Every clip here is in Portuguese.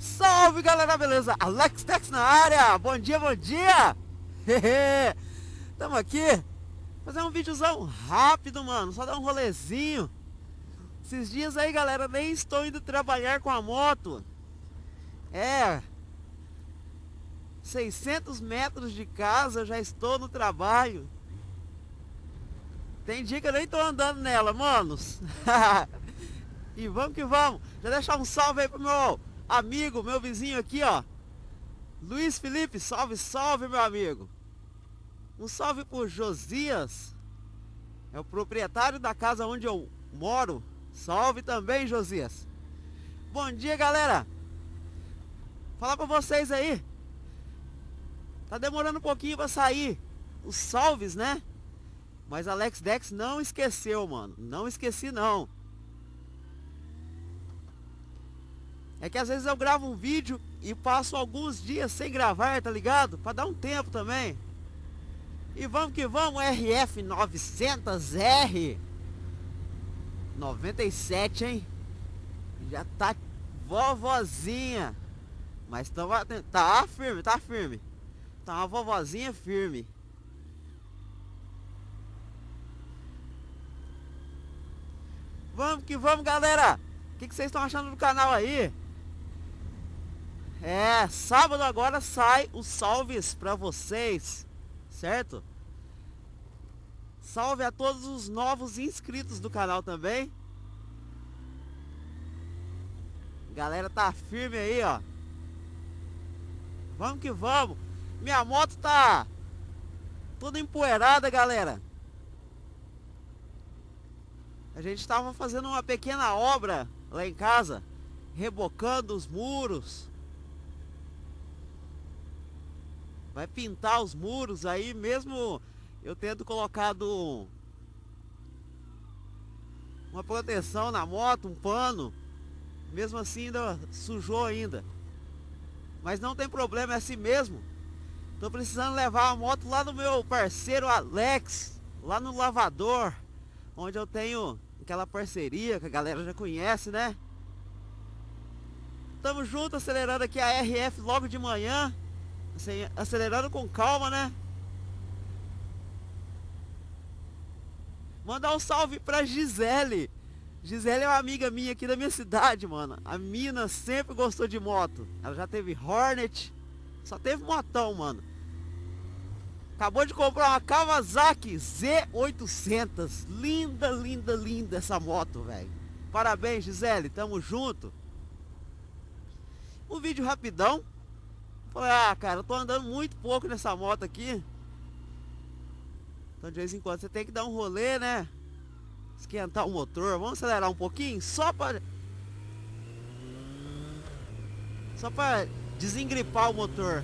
Salve galera, beleza? Alex Tex na área, bom dia, bom dia! Tamo aqui, fazer um videozão rápido, mano, só dar um rolezinho. Esses dias aí, galera, nem estou indo trabalhar com a moto. 600 metros de casa, eu já estou no trabalho. Tem dia que eu nem tô andando nela, manos. E vamos que vamos. Já deixar um salve aí pro meu amigo, meu vizinho aqui, ó, Luiz Felipe. Salve, salve, meu amigo. Um salve pro Josias, é o proprietário da casa onde eu moro. Salve também, Josias. Bom dia, galera. Falar pra vocês aí, tá demorando um pouquinho pra sair os salves, né? Mas Alex Dex não esqueceu, mano. Não esqueci, não. É que às vezes eu gravo um vídeo e passo alguns dias sem gravar, tá ligado? Pra dar um tempo também. E vamos que vamos, RF 900R 97, hein? Já tá vovozinha. Mas tá firme, tá firme. Tá uma vovozinha firme. Vamos que vamos, galera. O que vocês estão achando do canal aí? Sábado agora sai os salves pra vocês, certo? Salve a todos os novos inscritos do canal também. Galera tá firme aí, ó. Vamos que vamos. Minha moto tá toda empoeirada, galera. A gente tava fazendo uma pequena obra lá em casa, rebocando os muros. Vai pintar os muros aí, mesmo eu tendo colocado uma proteção na moto, um pano, mesmo assim ainda sujou ainda. Mas não tem problema, é assim mesmo. Tô precisando levar a moto lá no meu parceiro Alex, lá no lavador, onde eu tenho aquela parceria que a galera já conhece, né? Tamo junto, acelerando aqui a RF logo de manhã, assim, acelerando com calma, né? Mandar um salve pra Gisele. Gisele é uma amiga minha aqui da minha cidade, mano. A mina sempre gostou de moto. Ela já teve Hornet, só teve motão, mano. Acabou de comprar uma Kawasaki Z800. Linda, linda, linda essa moto, velho. Parabéns, Gisele, tamo junto. Um vídeo rapidão. Falei, cara, eu tô andando muito pouco nessa moto aqui. Então de vez em quando você tem que dar um rolê, né? Esquentar o motor. Vamos acelerar um pouquinho, só pra desengripar o motor.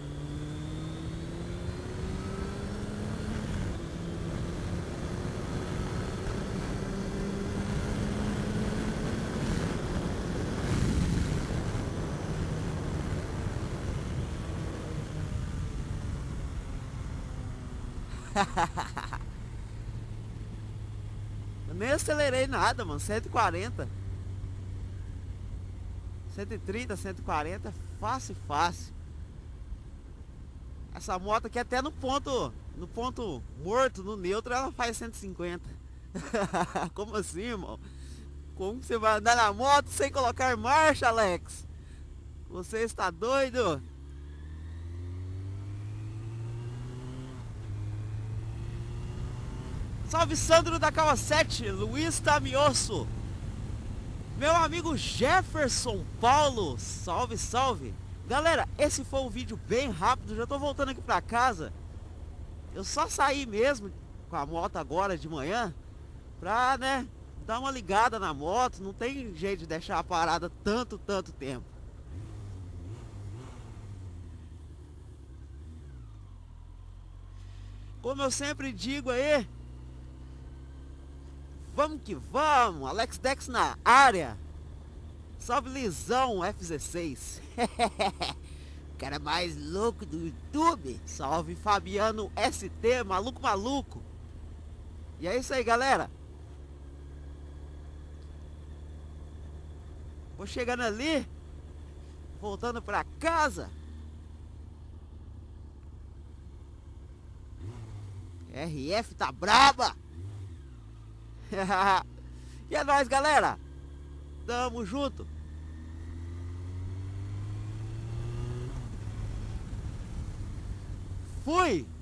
Eu nem acelerei nada, mano. 140, 130, 140, fácil, fácil. Essa moto aqui até no ponto morto, no neutro, ela faz 150. Como assim, irmão? Como você vai andar na moto sem colocar marcha, Alex? Você está doido? Salve, Sandro da Kawasaki, Luiz Tamioso, meu amigo Jefferson Paulo, salve, salve. Galera, esse foi um vídeo bem rápido, já tô voltando aqui pra casa. Eu só saí mesmo com a moto agora de manhã pra, né, dar uma ligada na moto. Não tem jeito de deixar a parada tanto tempo. Como eu sempre digo aí, vamos que vamos, Alex Dex na área. Salve, Lisão FZ6. Cara mais louco do YouTube. Salve, Fabiano ST, maluco. E é isso aí, galera. Vou chegando ali. voltando pra casa. RF tá braba. E é nóis, galera. Tamo junto. Fui.